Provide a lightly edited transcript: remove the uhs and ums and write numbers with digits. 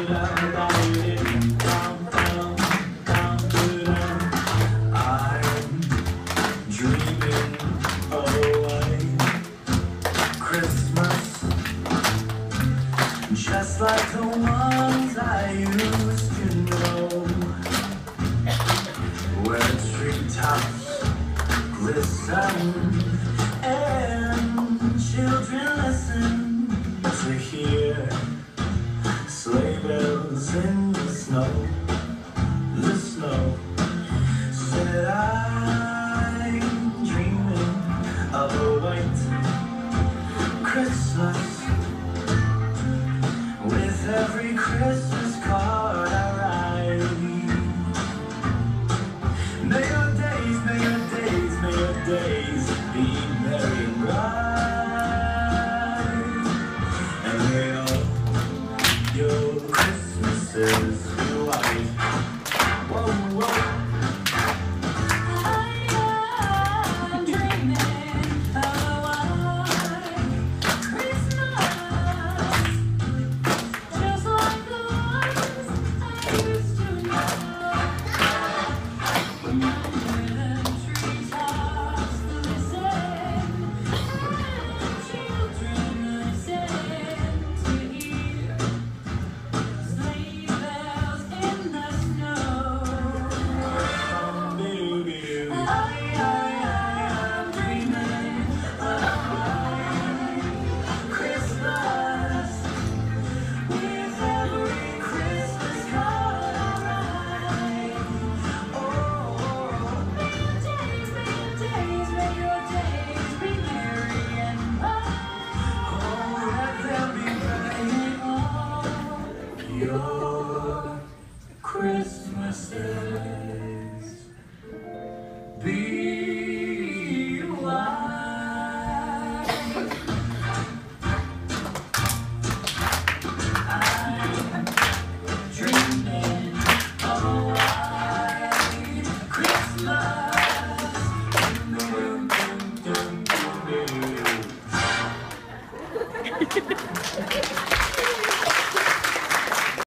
dreaming of a white Christmas, just like the ones I used to know, where treetops glisten and children listen to hear sleigh bells in the snow. The snow said I'm dreaming of a white Christmas, with every Christmas card I write. May your days, may your days, may your days be merry and bright, and may all your Christmases